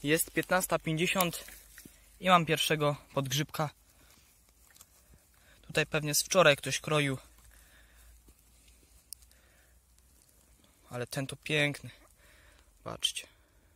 Jest 15:50 i mam pierwszego podgrzybka. Tutaj pewnie z wczoraj ktoś kroił. Ale ten to piękny. Patrzcie.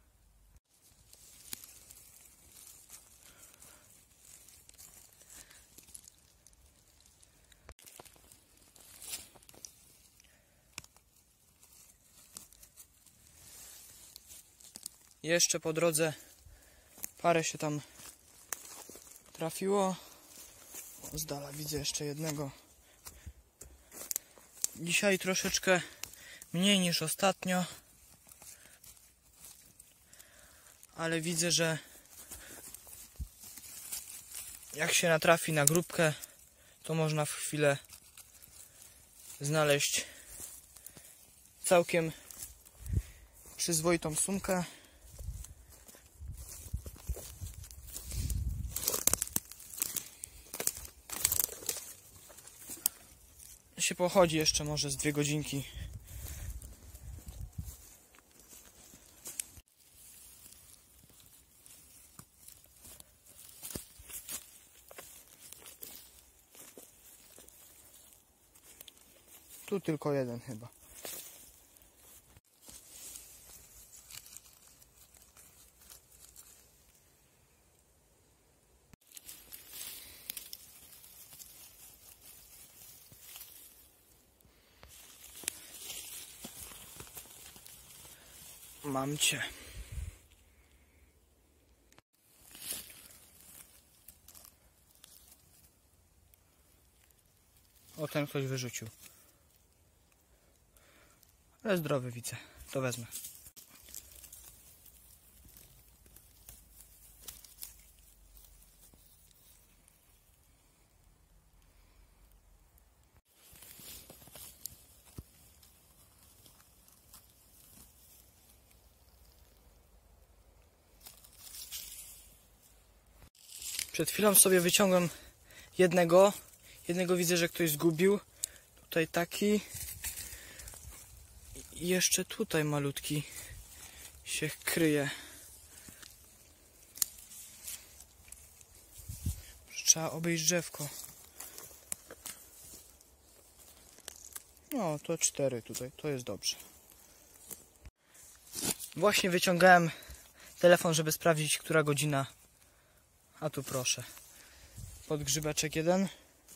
Jeszcze po drodze parę się tam trafiło. Z dala widzę jeszcze jednego. Dzisiaj troszeczkę mniej niż ostatnio. Ale widzę, że jak się natrafi na grupkę, to można w chwilę znaleźć całkiem przyzwoitą sumkę. Się pochodzi jeszcze może z 2 godzinki. Tu tylko jeden chyba. Mam cię. O, ten ktoś wyrzucił. Ale zdrowy widzę. To wezmę. Przed chwilą sobie wyciągłem jednego. Jednego widzę, że ktoś zgubił. Tutaj taki. I jeszcze tutaj malutki się kryje. Trzeba obejść drzewko. No, to 4 tutaj. To jest dobrze. Właśnie wyciągałem telefon, żeby sprawdzić, która godzina. A tu proszę. Podgrzybeczek jeden.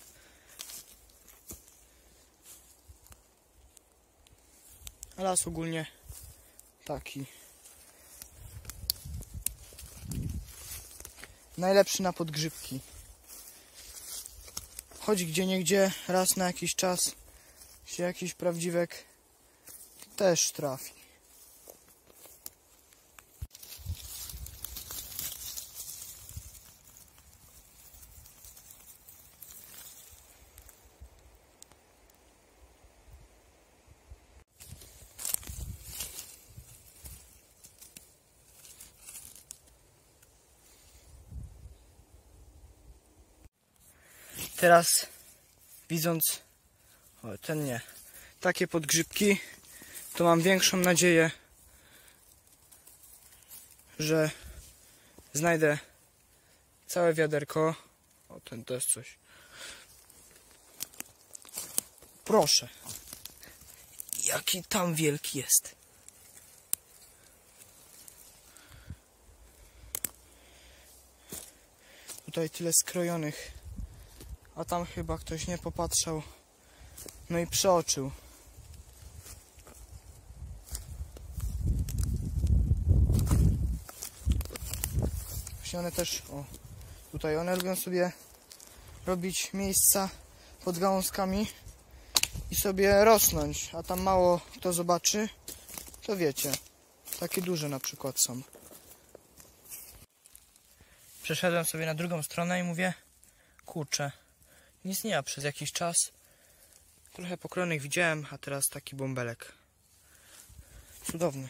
A las ogólnie taki. Najlepszy na podgrzybki. Chodź gdzieniegdzie, raz na jakiś czas się jakiś prawdziwek też trafi. Teraz widząc, o, ten nie, takie podgrzybki, to mam większą nadzieję, że znajdę całe wiaderko. O, ten też coś. Proszę. Jaki tam wielki jest. Tutaj tyle skrojonych. A tam chyba ktoś nie popatrzał. No i przeoczył. Właśnie one też, o, tutaj one lubią sobie robić miejsca pod gałązkami i sobie rosnąć, a tam mało kto zobaczy, to wiecie, takie duże na przykład są. Przeszedłem sobie na drugą stronę i mówię, kurczę, nic nie ma przez jakiś czas. Trochę pokrojonych widziałem, a teraz taki bąbelek. Cudowny.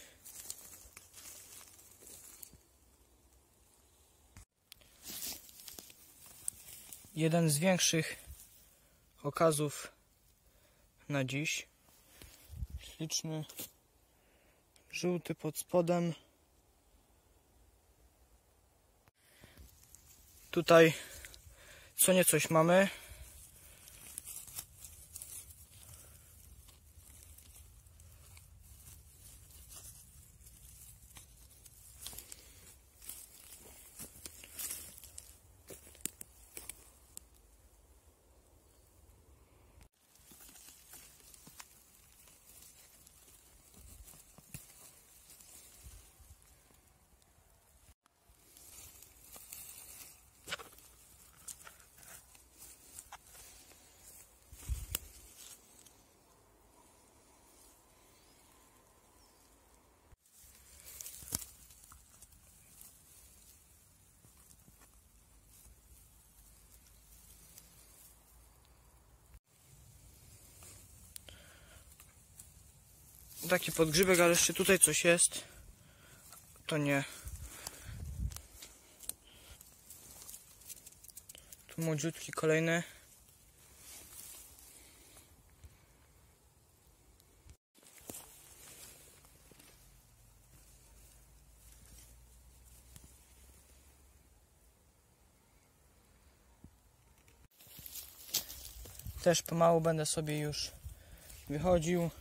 Jeden z większych okazów na dziś. Śliczny, żółty pod spodem. Tutaj co niecoś mamy. Taki podgrzybek, ale jeszcze tutaj coś jest. To nie. Tu młodziutki kolejny. Też pomału będę sobie już wychodził.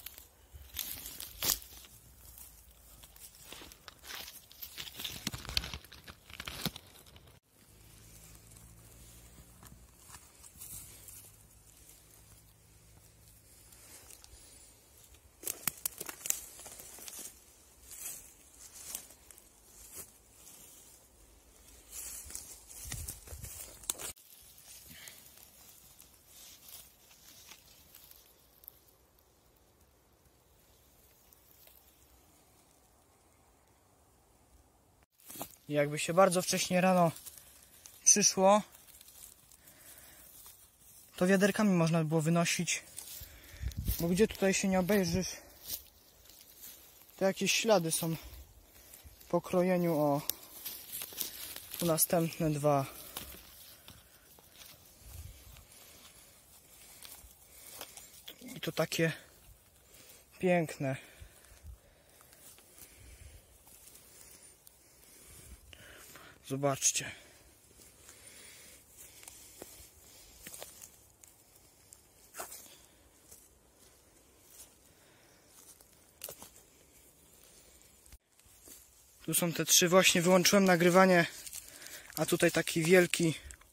Jakby się bardzo wcześnie rano przyszło, to wiaderkami można było wynosić, bo gdzie tutaj się nie obejrzysz, to jakieś ślady są po krojeniu. O, tu następne dwa. I to takie piękne. Zobaczcie. Tu są te trzy, właśnie wyłączyłem nagrywanie, a tutaj taki wielki,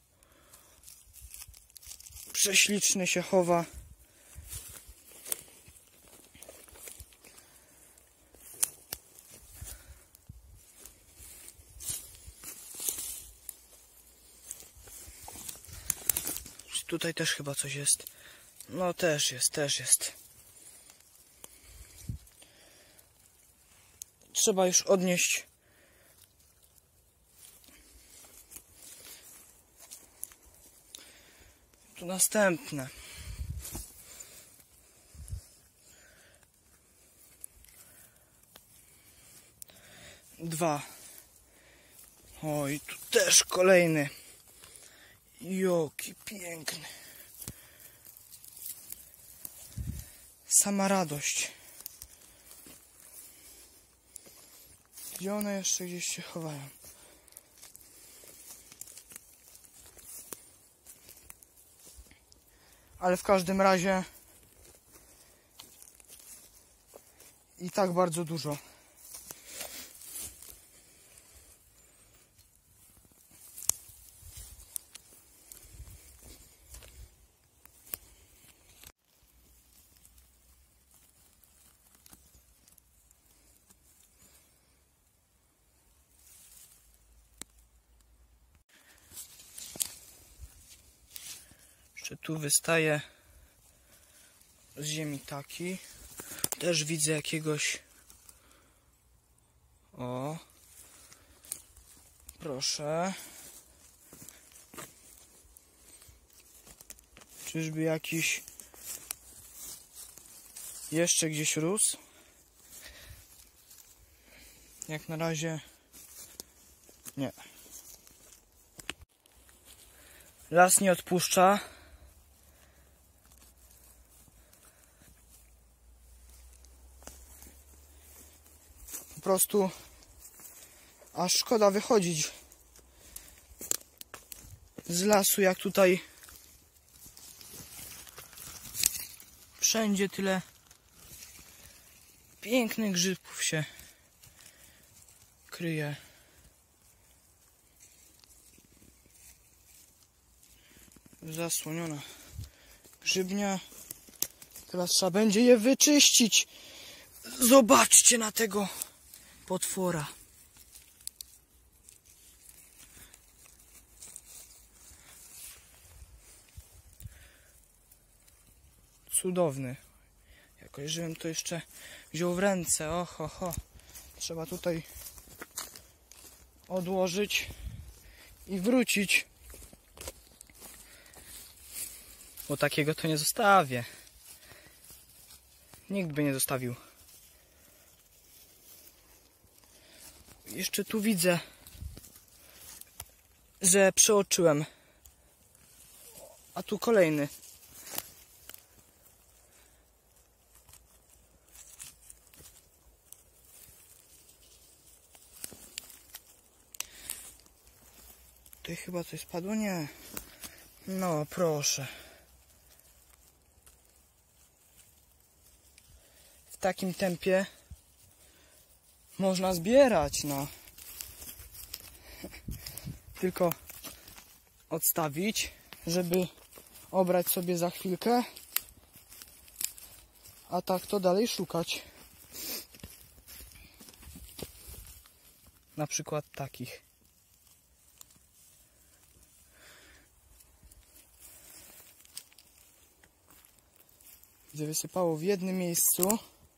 prześliczny się chowa. Tutaj też chyba coś jest. No też jest. Trzeba już odnieść. Tu następne. Dwa. Oj, tu też kolejny. Joki piękny. Sama radość. Gdzie one jeszcze gdzieś się chowają? Ale w każdym razie i tak bardzo dużo. Jeszcze tu wystaje z ziemi taki. Też widzę jakiegoś. O. Proszę. Czyżby jakiś jeszcze gdzieś rósł? Jak na razie nie. Las nie odpuszcza. Po prostu aż szkoda wychodzić z lasu, jak tutaj wszędzie tyle pięknych grzybków się kryje. Zasłoniona grzybnia. Teraz trzeba będzie je wyczyścić. Zobaczcie na tego potwora. Cudowny. Jakoś żebym to jeszcze wziął w ręce. Oho. Trzeba tutaj odłożyć i wrócić. Bo takiego to nie zostawię. Nikt by nie zostawił. Jeszcze tu widzę, że przeoczyłem. A tu kolejny. Tutaj chyba coś spadło? Nie. No proszę. W takim tempie można zbierać, no. Tylko odstawić, żeby obrać sobie za chwilkę, a tak to dalej szukać. Na przykład takich. Gdzie wysypało w jednym miejscu,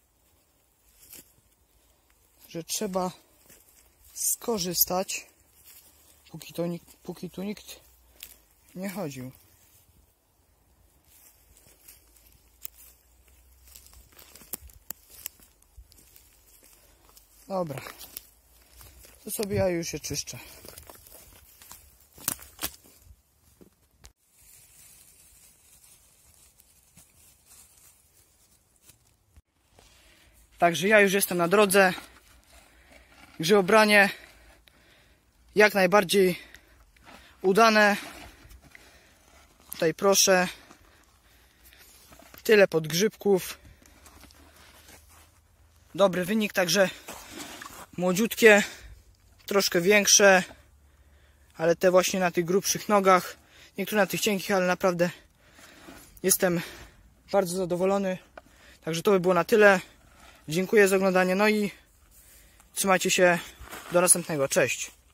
że trzeba skorzystać, póki tu nikt nie chodził. Dobra, to sobie ja już je czyszczę. Także ja już jestem na drodze. Grzybobranie jak najbardziej udane. Tutaj proszę. Tyle podgrzybków. Dobry wynik, także młodziutkie, troszkę większe, ale te właśnie na tych grubszych nogach. Niektóre na tych cienkich, ale naprawdę jestem bardzo zadowolony. Także to by było na tyle. Dziękuję za oglądanie, no i trzymajcie się, do następnego, cześć.